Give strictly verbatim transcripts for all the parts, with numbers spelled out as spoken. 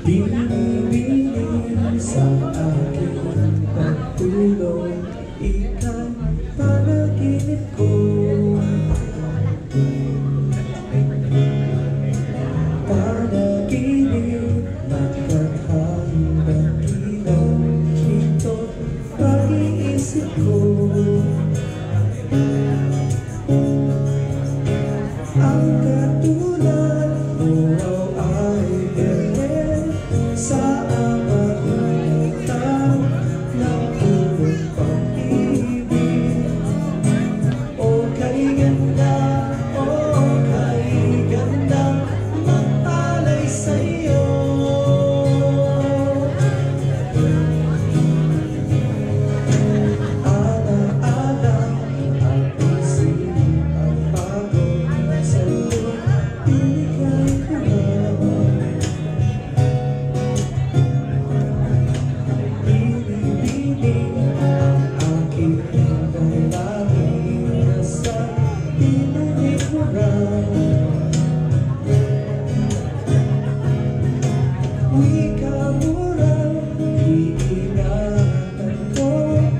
Binibining sa aking pagtulog, ika'y panaginip ko. Panaginip na kahandang ilaw, ito't pag-iisip ko. Ang katulad mo ay ganyan sa amang ng purong pag-ibig. O kay ganda, o kay ganda, magpalay sa'yo. Ala-ala at isip ang pagod sa'yo, binigay ko lang. Binibining ang aking dalangin, nasa pinanig mo lang. Wika mo lang, iingatan ko,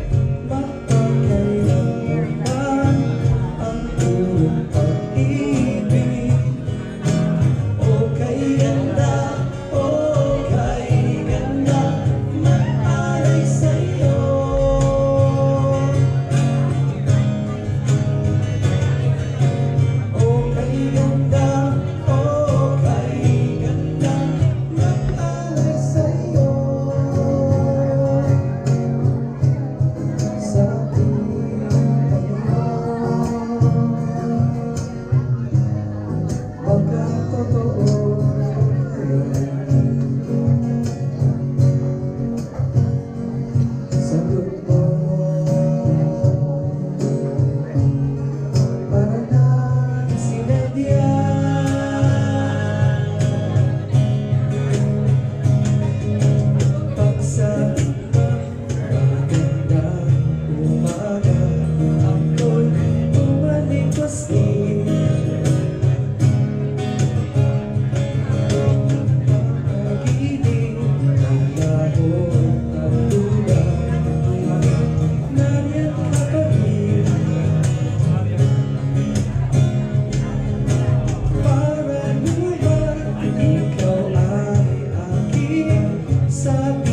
mapagkailanman ang purong pag-ibig. O kay ganda, o kay ganda, magpalay sa'yo. O kay ganda, o kay ganda, magpalay sa'yo. Sa ating magkatotoo, sagot mo para na sinadya. Pagsabi magandang umaga, ako'y umalikos din. Pag-ibig ang dahon at tulad, nandiyan ka pa rin. Para naman ikaw ay aking sabi.